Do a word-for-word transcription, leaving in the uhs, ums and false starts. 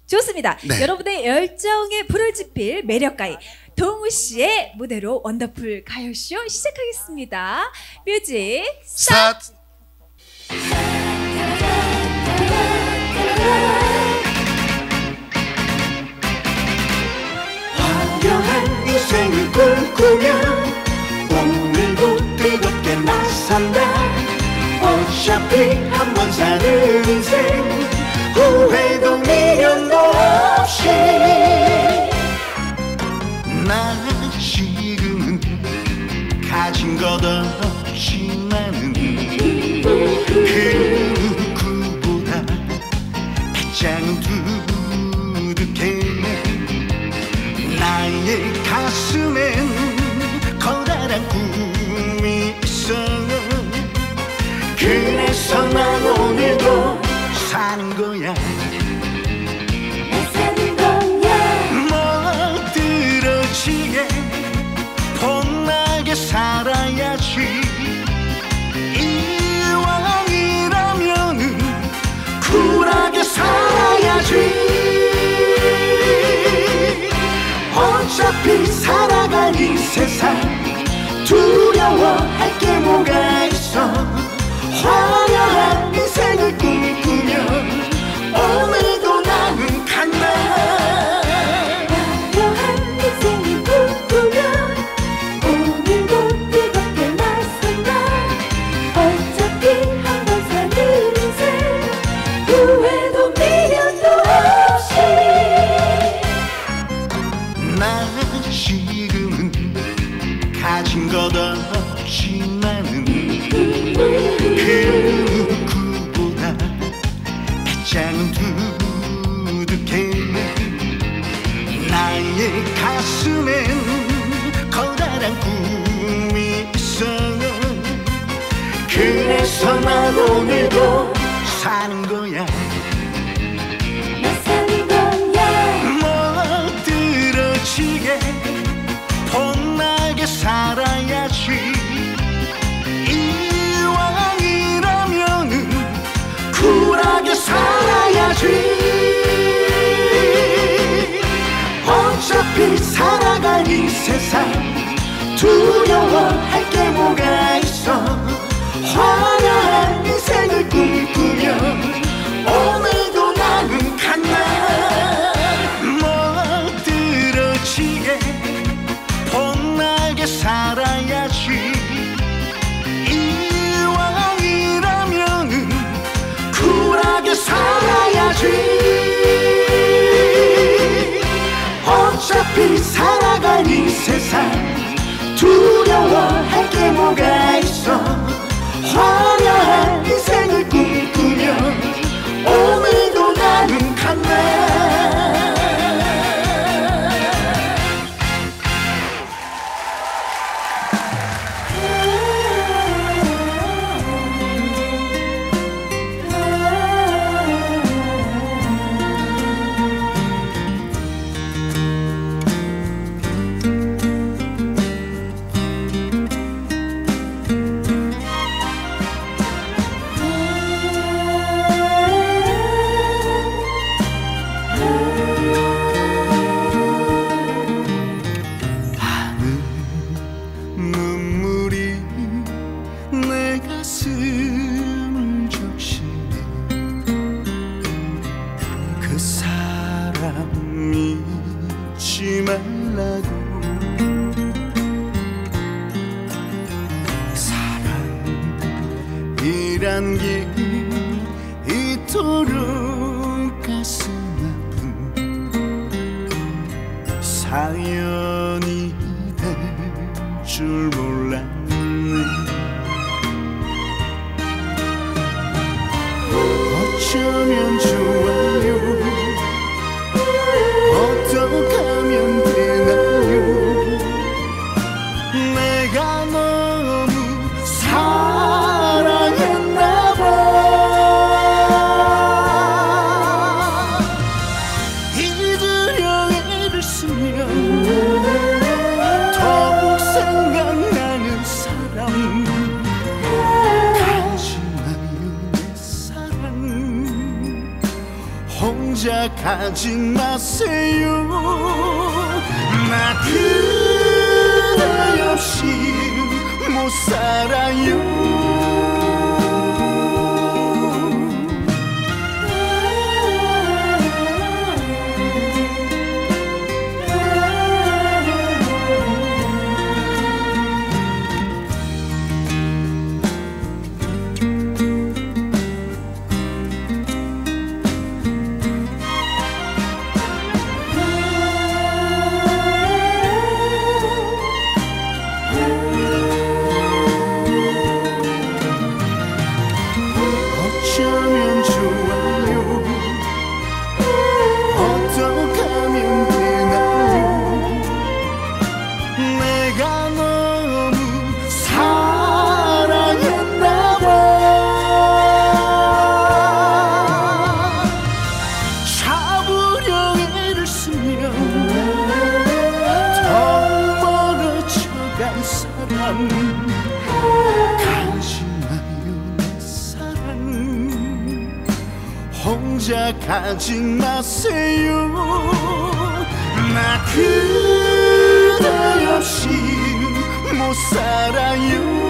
좋습니다. 네. 여러분의 열정에 불을 지필 매력가이 동우 씨의 무대로 원더풀 가요쇼 시작하겠습니다. 뮤직 스타트! 화려한 인생을 꿈꾸며 오늘도 뜨겁게 나선다. 어차피 한 번 사는 인생 후회도 미련도 없이 나 지금은 가진 것 없지만은 그 누구보다 배짱은 두둑해. 나의 가슴엔 커다란 꿈이 있어. 그래서 난 오늘도 사는 거야. 나 사는 거야. 멋들어지게 폼나게 살아야지. 이왕이라면은 쿨하게 살아야지. 어차피 살아갈 이 세상 두려워할 게 뭐가 있어. 화려한 인생을 꿈꾸며 오늘도 나는 간다. 화려한 인생을 꿈꾸며 오늘도 뜨겁게 나선다. 어차피 한 번 사는 인생 후회도 미련도 없이 나 지금은 가진 것 없지만은 그 누구보다 배짱은 두둑해. 나의 가슴엔 커다란 꿈이 있어. 그래서 난 오늘도 사는 거야. 나 사는 거야. 멋들어지게 폼나게 살아야지. 쿨하게 살아야지. 어차피 살아갈 이 세상 두려워할 게 뭐가 있어. 화려한 인생을 꿈꾸며 오늘도 나는 간다. 멋들어지게 폼나게 살아야지. 쿨하게 살아야지. 어차피 살아갈 이 세상 두려워할 게 뭐가 있어. 화려한 인생을 꿈꾸며 오늘도 나는 간다. 사랑이란 게 이토록 가슴 아픈 사연이 될 줄 몰랐네. 어쩌면 좋아요. 어떡하면 되나요. 내가 너무 사랑했나 봐. 혼자 가지 마세요. 나 그대 없이 못 살아요. 어쩌면 좋아요. 어떡하면 되나요. 내가 너무 사랑했나봐. 잡으려 애를 쓰면 더 멀어져간 사람. 혼자 가지 마세요. 나 그대 없이 못 살아요.